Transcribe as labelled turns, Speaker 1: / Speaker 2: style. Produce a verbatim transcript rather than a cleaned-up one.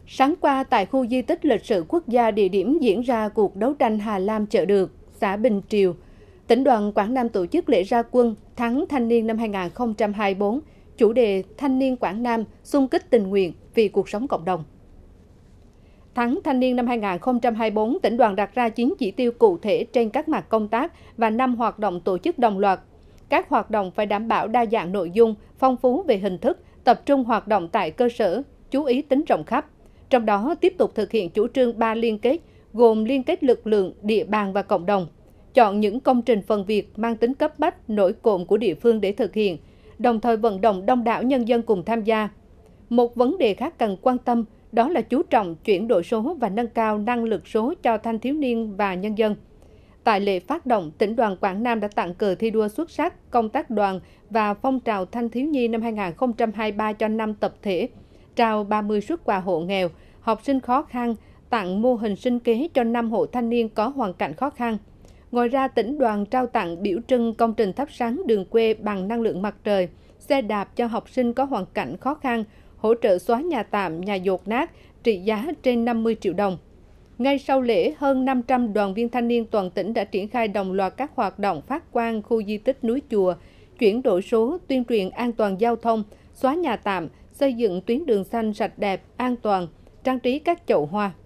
Speaker 1: Sáng qua, tại khu di tích lịch sử quốc gia địa điểm diễn ra cuộc đấu tranh Hà Lam Chợ Được, xã Bình Triều, tỉnh đoàn Quảng Nam tổ chức lễ ra quân tháng thanh niên năm hai nghìn không trăm hai mươi tư, chủ đề Thanh niên Quảng Nam xung kích tình nguyện vì cuộc sống cộng đồng. Tháng thanh niên năm hai nghìn không trăm hai mươi tư, tỉnh đoàn đặt ra chín chỉ tiêu cụ thể trên các mặt công tác và năm hoạt động tổ chức đồng loạt. Các hoạt động phải đảm bảo đa dạng nội dung, phong phú về hình thức, tập trung hoạt động tại cơ sở, chú ý tính rộng khắp. Trong đó tiếp tục thực hiện chủ trương ba liên kết, gồm liên kết lực lượng, địa bàn và cộng đồng. Chọn những công trình phần việc mang tính cấp bách, nổi cộm của địa phương để thực hiện, đồng thời vận động đông đảo nhân dân cùng tham gia. Một vấn đề khác cần quan tâm đó là chú trọng chuyển đổi số và nâng cao năng lực số cho thanh thiếu niên và nhân dân. Tại lễ phát động, tỉnh đoàn Quảng Nam đã tặng cờ thi đua xuất sắc, công tác đoàn và phong trào thanh thiếu nhi năm hai nghìn không trăm hai mươi ba cho năm tập thể, trao ba mươi suất quà hộ nghèo, học sinh khó khăn, tặng mô hình sinh kế cho năm hộ thanh niên có hoàn cảnh khó khăn. Ngoài ra, tỉnh đoàn trao tặng biểu trưng công trình thắp sáng đường quê bằng năng lượng mặt trời, xe đạp cho học sinh có hoàn cảnh khó khăn, hỗ trợ xóa nhà tạm, nhà dột nát, trị giá trên năm mươi triệu đồng. Ngay sau lễ, hơn năm trăm đoàn viên thanh niên toàn tỉnh đã triển khai đồng loạt các hoạt động phát quang khu di tích núi chùa, chuyển đổi số, tuyên truyền an toàn giao thông, xóa nhà tạm, xây dựng tuyến đường xanh sạch đẹp, an toàn, trang trí các chậu hoa.